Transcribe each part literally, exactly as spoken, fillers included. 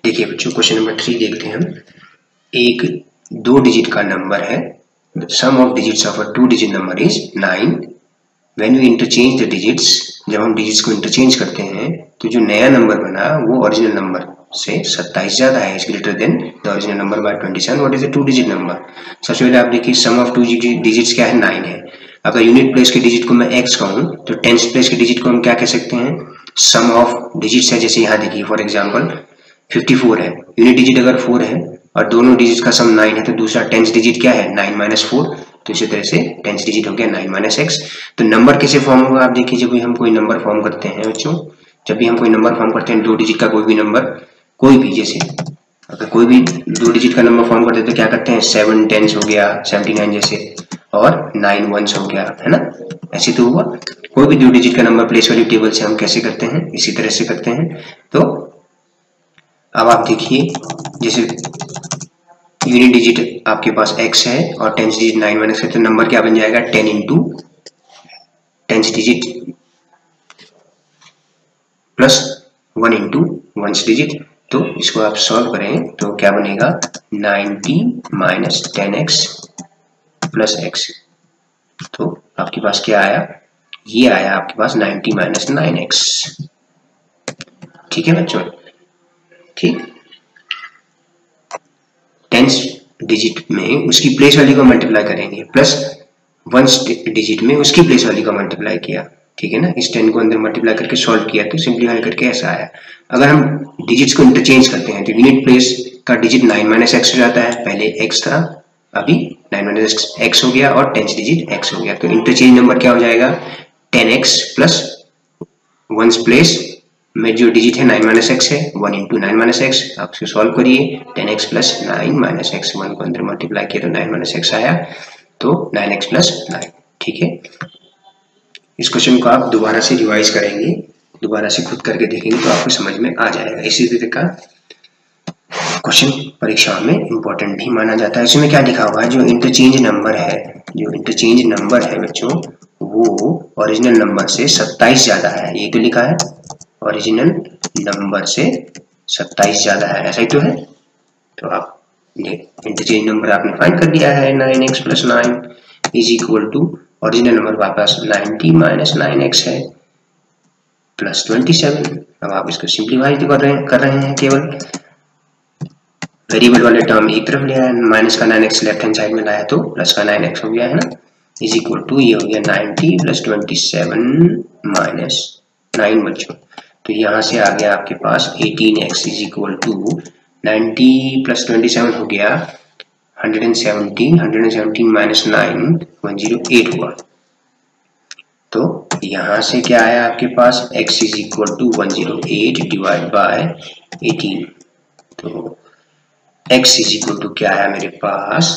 देखिए बच्चों, question number three देखते हैं हम। एक दो डिजिट का नंबर है, sum of digits of a two digit number is nine. When we interchange the digits, जब हम डिजिट्स को इंटरचेंज करते हैं तो जो नया नंबर बना वो ओरिजिनल नंबर से सत्ताईस ज्यादा है, is greater than the original number by twenty seven. What is the two digit number? सबसे पहले आप देखिए, सम ऑफ टू डिजिट्स क्या है? नाइन है। अगर यूनिट प्लेस के डिजिट को मैं एक्स कहूँ तो टेंस प्लेस के डिजिट को हम क्या कह सकते हैं? सम ऑफ डिजिट्स है। जैसे यहाँ देखिए फॉर एग्जाम्पल फिफ्टी फोर है, यूनिट डिजिट अगर फोर है और दोनों डिजिट का सम नाइन है तो दूसरा टेंस डिजिट क्या है? Nine minus four. तो इसी तरह से टेंस डिजिट हो गया नाइन माइनस एक्स। तो नंबर कैसे फॉर्म होगा? आप देखिए, जब भी हम कोई नंबर फॉर्म करते हैं बच्चों, जब भी हम कोई नंबर फॉर्म करते हैं, दो डिजिट का कोई भी नंबर, कोई भी, जैसे अगर कोई भी दो डिजिट का नंबर फॉर्म करते हैं तो क्या करते हैं? सेवन टेंस हो गया, सेवेंटी नाइन जैसे, और नाइन वंस हो गया, है ना? ऐसे तो हुआ। कोई भी दो डिजिट का नंबर प्लेस वैल्यू टेबल से हम कैसे करते हैं? इसी तरह से करते हैं। तो अब आप देखिए, जैसे यूनिट डिजिट आपके पास x है और टेंस डिजिट नाइन माइनस है, तो नंबर क्या बन जाएगा? Ten into tens digit plus one into ones digit. तो इसको आप सॉल्व करें तो क्या बनेगा? Ninety minus ten x plus x. तो आपके पास क्या आया? ये आया आपके पास नाइन्टी माइनस नाइन एक्स। ठीक है बच्चों? ठीक, टेंस डिजिट में उसकी प्लेस वैल्यू को मल्टीप्लाई करेंगे, प्लस वंस डिजिट में उसकी प्लेस वैल्यू को मल्टीप्लाई किया। ठीक है ना? इस टेन को अंदर मल्टीप्लाई करके सॉल्व किया तो सिंप्लीफाई करके ऐसा आया। अगर हम डिजिट्स को इंटरचेंज करते हैं तो यूनिट प्लेस का डिजिट नाइन माइनस एक्स हो जाता है। पहले एक्स था, अभी नाइन माइनस एक्स हो गया और टेंस डिजिट एक्स हो गया। तो इंटरचेंज नंबर क्या हो जाएगा? Ten x plus ones place में जो डिजिट है नाइन माइनस एक्स है, one into nine minus x. आप इसको सॉल्व करिए, ten x plus nine minus x, one को अंदर मल्टीप्लाई किया तो नाइन माइनस एक्स आया, तो नाइन एक्स प्लस नाइन। ठीक है, इस क्वेश्चन को आप दोबारा से रिवाइज करेंगे, दोबारा से खुद करके देखेंगे तो आपको समझ में आ जाएगा। इसी तरह का क्वेश्चन परीक्षा में इंपॉर्टेंट भी माना जाता है। इसमें क्या लिखा हुआ है? जो इंटरचेंज नंबर है, जो इंटरचेंज नंबर है बच्चों, वो ओरिजिनल नंबर से सत्ताईस ज्यादा है। ये तो लिखा है ओरिजिनल नंबर से सत्ताईस ज्यादा है, ऐसा ही तो है। तो आप इंटरचेंज नंबर आपने फाइंड कर दिया है, nine x plus nine is equal to original number वापस नाइन्टी माइनस नाइन एक्स है प्लस ट्वेंटी सेवन। अब आप इसको सिंप्लीफाई कर रहे हैं कर रहे हैं केवल वेरिएबल वाले टर्म एक तरफ ले आए, माइनस का nine x left hand side में लाया तो प्लस का नाइन एक्स हो गया, है ना? इज इक्वल टू ये हो गया ninety plus twenty seven minus nine बच्चों। तो यहाँ से आ गया आपके पास eighteen x is equal to ninety plus twenty seven हो गया hundred seventeen, hundred seventeen minus nine one zero eight हुआ। तो यहाँ से क्या आया आपके पास? x is equal to one zero eight divide by eighteen. तो x इज इक्वल टू क्या आया मेरे पास?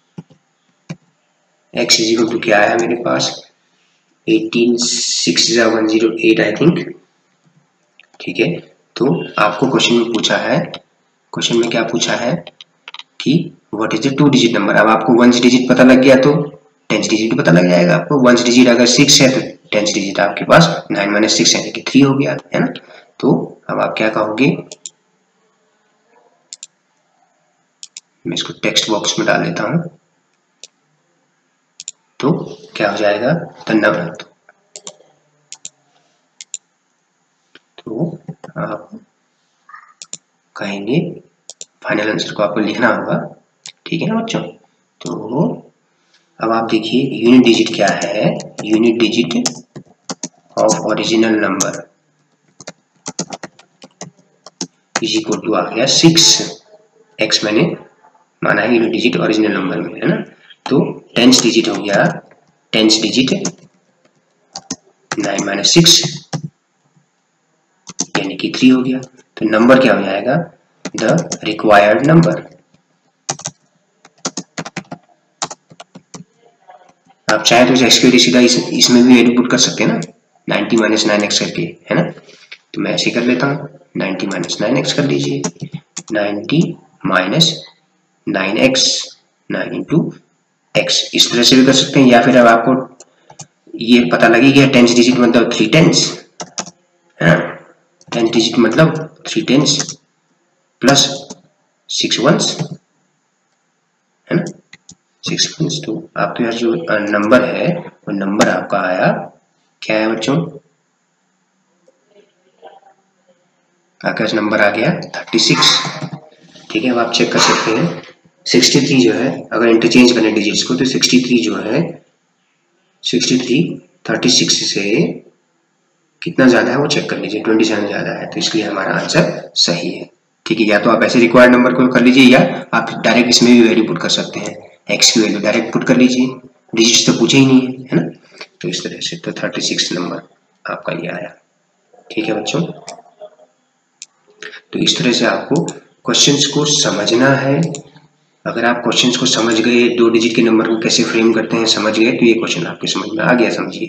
x इज इक्वल टू क्या आया मेरे पास? Eighteen six one zero eight I think. ठीक है, तो आपको क्वेश्चन में पूछा है, क्वेश्चन में क्या पूछा है कि what is the two digit number. अब आपको वंस डिजिट पता लग गया तो टेंस डिजिट पता लग जाएगा आपको। वंस डिजिट अगर सिक्स है तो टेंस डिजिट आपके पास नाइन माइनस सिक्स यानी कि थ्री हो गया, है ना? तो अब आप क्या कहोगे? मैं इसको टेक्स्ट बॉक्स में डाल देता हूं, तो क्या हो जाएगा? The number. तो आप कहेंगे, फाइनल आंसर को आपको लिखना होगा। ठीक है ना बच्चों? तो अब आप देखिए, यूनिट डिजिट क्या है? Unit digit of original number is equal to आ गया सिक्स। एक्स मैंने माना है यूनिट डिजिट ओरिजिनल नंबर में, है ना? तो टेंस डिजिट हो गया, tens digit nine minus six यानी कि थ्री हो गया। तो नंबर क्या हो जाएगा? The required number. आप चाहे तो एक्स की सीधा इस, इसमें भी वैल्यू पुट कर सकते हैं ना, नाइन्टी माइनस नाइन एक्स करके, है ना? तो मैं ऐसे कर लेता हूँ, नाइन्टी माइनस नाइन एक्स कर लीजिए, ninety minus nine x, nine into x, इस तरह से भी कर सकते हैं। या फिर अब आपको ये पता लगे कि टेंस डिजिट मतलब थ्री टेंस, है ना? टेंस डिजिट मतलब three tens, plus six ones, है ना, सिक्स वंस। तो आपके पास जो नंबर है वो नंबर आपका आया, क्या है बच्चों, आपके पास नंबर आ गया थर्टी सिक्स। ठीक है, अब आप चेक कर सकते हैं सिक्सटी थ्री जो है, अगर इंटरचेंज करें डिजिट्स को तो सिक्सटी थ्री जो है, सिक्सटी थ्री थर्टी सिक्स से कितना ज़्यादा है वो चेक कर लीजिए, ट्वेंटी सेवन ज़्यादा है, तो इसलिए हमारा आंसर सही है। ठीक है, या तो आप ऐसे रिक्वायर्ड नंबर को कर लीजिए या आप डायरेक्ट इसमें भी वैल्यू पुट कर सकते हैं, एक्स की वैल्यू डायरेक्ट पुट कर लीजिए, डिजिट्स तो पूछे ही नहीं है, है ना। तो इस तरह से तो थर्टी सिक्स नंबर आपका ये आया। ठीक है बच्चों, तो इस तरह से आपको क्वेश्चंस को समझना है। अगर आप क्वेश्चंस को समझ गए, दो डिजिट के नंबर को कैसे फ्रेम करते हैं समझ गए, तो ये क्वेश्चन आपके समझ में आ गया, समझिए।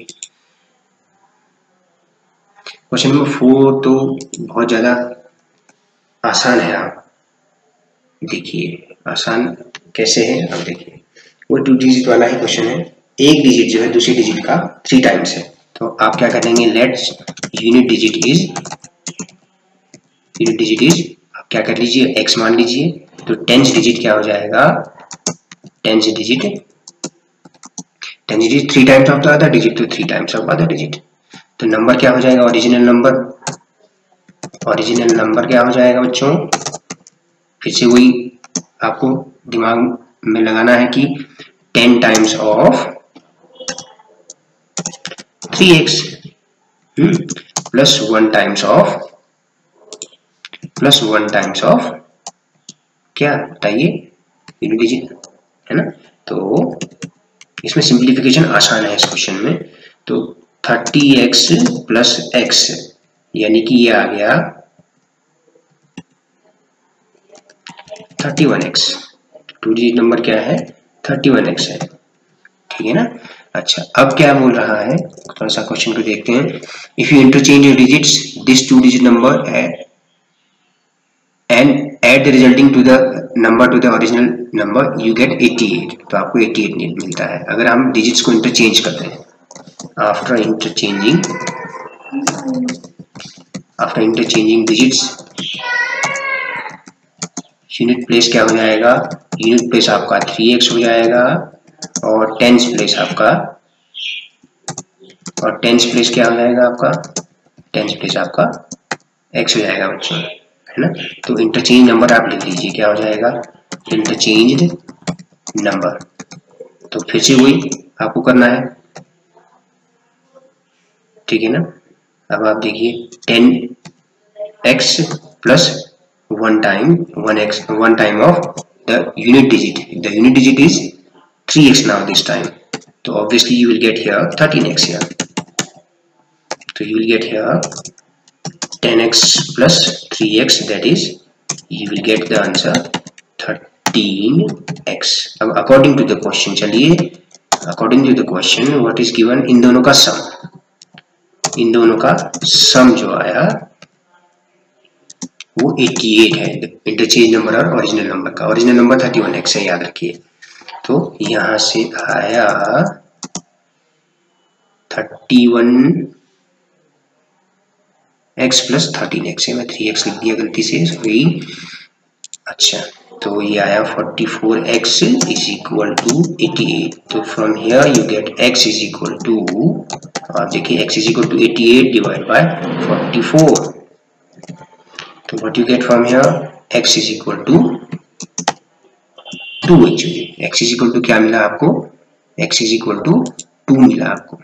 क्वेश्चन नंबर फोर तो बहुत ज़्यादा आसान है, आप देखिए आसान कैसे है। अब देखिए वो टू डिजिट वाला ही क्वेश्चन है, एक डिजिट जो है दूसरी डिजिट का थ्री टाइम्स है, तो आप क्या करेंगे, let's unit digit is, unit digit is आप क्या कर लीजिए, एक्स मान लीजिए, तो टेंस डिजिट क्या हो जाएगा, tens digit, tens digit three times of the other digit, तो three times of other digit, तो नंबर क्या हो जाएगा, ओरिजिनल नंबर, ओरिजिनल नंबर क्या हो जाएगा बच्चों, फिर से वही आपको दिमाग में लगाना है कि ten times of three x plus one times of, plus one times of क्या बताइए, यूनिट डिजिट, है ना। तो इसमें सिंप्लीफिकेशन आसान है इस क्वेश्चन में, तो थर्टी एक्स प्लस एक्स यानी कि ये आ गया thirty one x, two digit number क्या है, थर्टी वन एक्स है, ठीक है ना। अच्छा, अब क्या बोल रहा है, थोड़ा सा क्वेश्चन को देखते हैं। If you interchange your digits this two digit number and add the resulting to the number to the original number you get eighty eight, तो आपको एटी एट मिलता है अगर हम डिजिट्स को इंटरचेंज करते हैं। After interchanging, after interchanging digits, unit place क्या हो जाएगा, यूनिट प्लेस आपका थ्री एक्स हो जाएगा और टेंस प्लेस आपका, और टेंस प्लेस क्या हो जाएगा आपका, टेंस प्लेस आपका एक्स हो जाएगा बच्चों, है ना। तो इंटरचेंज नंबर आप लिख लीजिए, क्या हो जाएगा, इंटरचेंज्ड नंबर, तो फिर से वही आपको करना है, ठीक है ना। अब आप देखिए ten x plus one time one x one time of the unit digit, the unit digit is three x now this time, तो obviously you will get here thirteen x here, तो you will get here ten x plus three x, that is you will get the answer thirteen x. अब according to the question, चलिए according to the question what is given, इन दोनों का सम, इन दोनों का सम जो आया वो एटी एट है, इंटरचेंज नंबर और ओरिजिनल नंबर का, original number thirty one x है याद रखिए, तो यहां से आया thirty one x plus thirteen x है, मैं थ्री एक्स लिख दिया गलती से, सॉरी। अच्छा, तो ये आया forty four x is equal to eighty eight, तो from here you get x is equal to, आप देखिए x is equal to eighty eight divide by forty four, तो what you get from here, x is equal to two, actually x is equal to क्या मिला आपको, x is equal to two मिला आपको,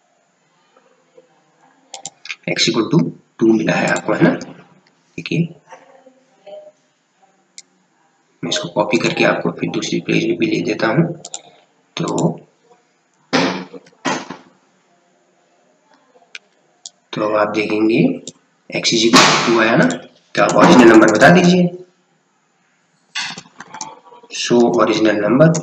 x equal to two मिला है आपको, है ना। देखिए मैं इसको कॉपी करके आपको फिर दूसरी पेज में भी ले देता हूं, तो तो अब आप देखेंगे x is equal to two आया ना, तो आप ओरिजिनल नंबर बता दीजिए, so original number,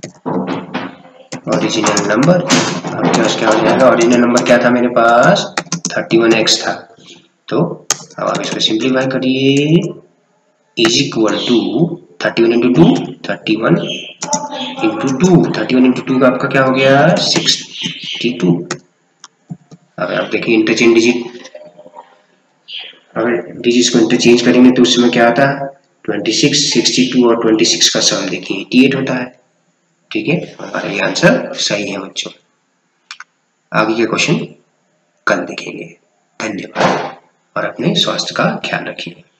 original number आपके पास क्या हो जाएगा, ओरिजिनल नंबर क्या था मेरे पास, थर्टी वन एक्स था, तो अब आप इसको सिंप्लीफाई करिए, is equal to thirty one into two, thirty one into two, thirty one into two का आपका क्या हो गया, सिक्सटी टू। अब आप देखिए इंटरचेंज डिजिट, अगर डिजिट्स को इंटरचेंज करेंगे तो उसमें क्या आता है, ट्वेंटी सिक्स, सिक्सटी टू और ट्वेंटी सिक्स का सम देखिए एटी एट होता है। ठीक है, हमारा ये आंसर सही है बच्चों। आगे के क्वेश्चन कल देखेंगे। धन्यवाद और अपने स्वास्थ्य का ख्याल रखिए।